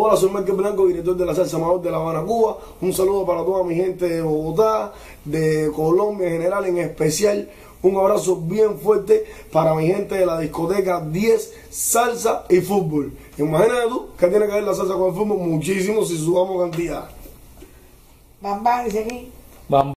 Hola, soy Marque Blanco, director de la Salsa Amador de La Habana, Cuba. Un saludo para toda mi gente de Bogotá, de Colombia en general, en especial. Un abrazo bien fuerte para mi gente de la discoteca 10, salsa y fútbol. Imagínate tú que tiene que ver la salsa con el fútbol muchísimo si subamos cantidad. Bam, bam, dice aquí. Vamos.